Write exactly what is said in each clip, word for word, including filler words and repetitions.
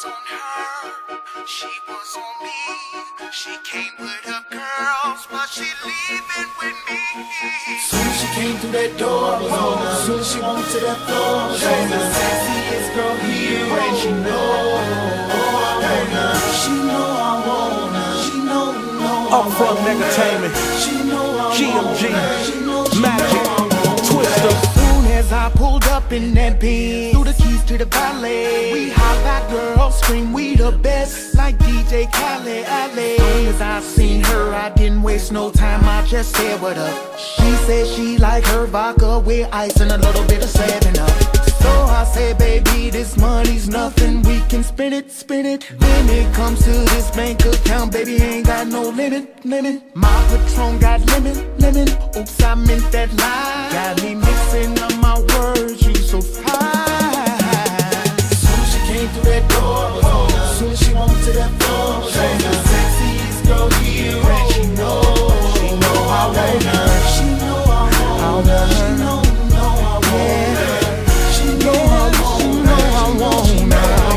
was on her, she was on me. She came with her girls, but she leaving with me. Soon as she came through that door, I was on her. Soon as she walked to that floor, she was the sexiest girl here, and she know, oh, I want her. She know I want her. She know, know I Up Front Entertainment, She know I G M G, She know, Magic, Twister. Soon as I pulled up in that Benz, threw the keys to the valet. We hop back, girls scream, we the best, like D J Khaled. Soon as I seen her, I didn't waste no time, I just said what up. She said she like her vodka with ice and a little bit of seven up. So I said, baby, this money's nothing, we can spin it, spin it. When it comes to this bank account, baby, ain't got no limit, limit. My Patron got limit, limit. Oops, I meant that lie. Got me mixing up my words, you so fine. Soon as she came through that door, I was on her. Soon as she walked to that floor, she was the sexiest girl here, and she know, she know I want her. She know I want her. She know, know I want her. She know I want her. She know I want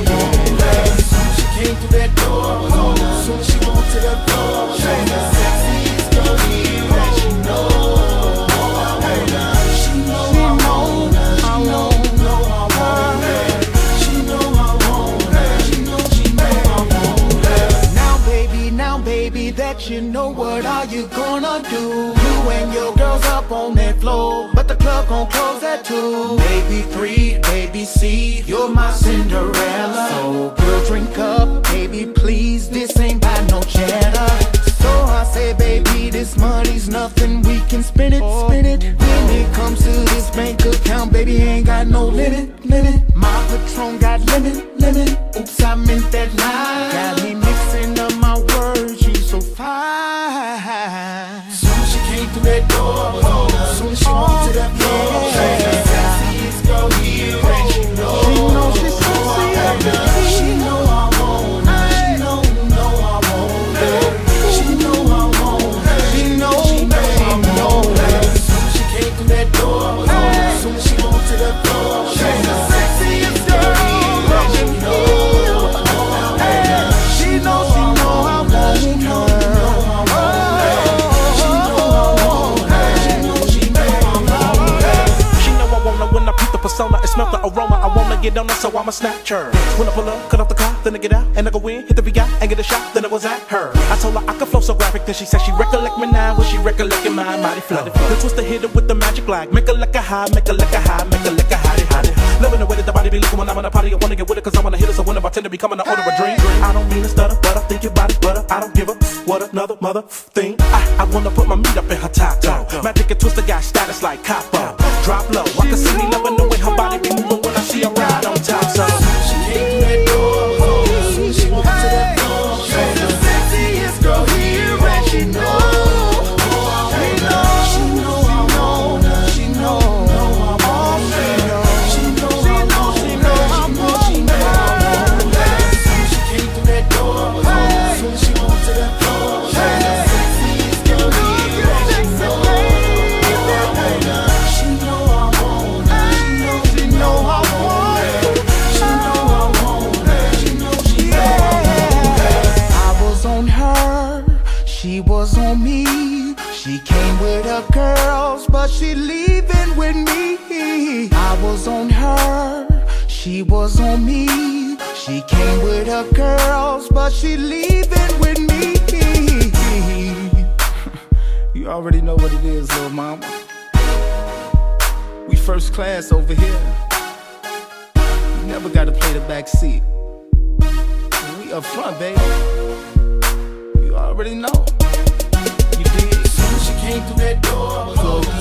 her. Soon as she came through that door, I was on her. Soon as she walked to that floor, she was the sexiest girl here, and she know, know I want her. She know I want her. She know, know I want her. She know I want her. She know, she know I want her. Now baby, now baby, that you know, what are you gonna do? You and your girls up on that floor, but the club gon' close at two. Baby three, baby C, you're my Cinderella. So girl, drink up, baby please, this ain't by no cheddar. So I say, baby, this money's nothing, we can spin it, spin it. When it comes to this bank account, baby, ain't got no limit, limit. My Patron got limit, limit. Oops, I meant that lie. Got me mixing up my words, you so fine. Soon as she came through that door, I was on her. Soon as she walked to that floor, she was the sexiest girl here, and she know, She know she's know I want her. She know I want her. She know, know I want her. She know I want her. She know, She know I she know. want her. Soon as she came through that door, I was on her. Soon as she walked to that floor, she was the sexiest girl here, and she know, know I want her. She know, she know I want her. She know I want her. When I peep the persona and smell the aroma, I wanna get on her, so I'ma snatch her. When I pull up, cut off the car, then I get out, and I go in, hit the V I, and get a shot, then it was at her. I told her I could flow so graphic, then she said she recollect me now, when she recollecting my mighty flow. The twist to hit her with the magic flag, make her like a high, make her like a high, make her like a hottie, hottie. Loving the way that the body be looking when I'm on a party, I wanna get with it, cause I wanna hit her, so whenever I tend to be coming, I order a drink. I don't mean to stutter, but I think your body butter, I don't give a what another mother thing. I, I wanna put my meat up in her taco. Magic and Twister got status like Capo. Drop low, I can see me loving the way her body be moving when I see her ride on top. So She came through that door, I was on her. Soon as she walked to that floor, she was the sexiest girl here, and she know, know I want her. She know I want her. She know, know I want her. She know I want her. She know, she know I want her. Soon as she came through that door, I was on her. Soon as she walked to that floor, she was the sexiest girl here, and she know, know I want her. She know I want her. She know, she know I want her. She know I want her. She know, she know I want her. I was on her, she was on me. She came with her girls, but she leaving with me. I was on her, she was on me. She came with her girls, but she leaving with me. You already know what it is, little mama. We first class over here. You never gotta play the back seat. We up front, baby. You already know. You did. As soon as she came through that door, I was over.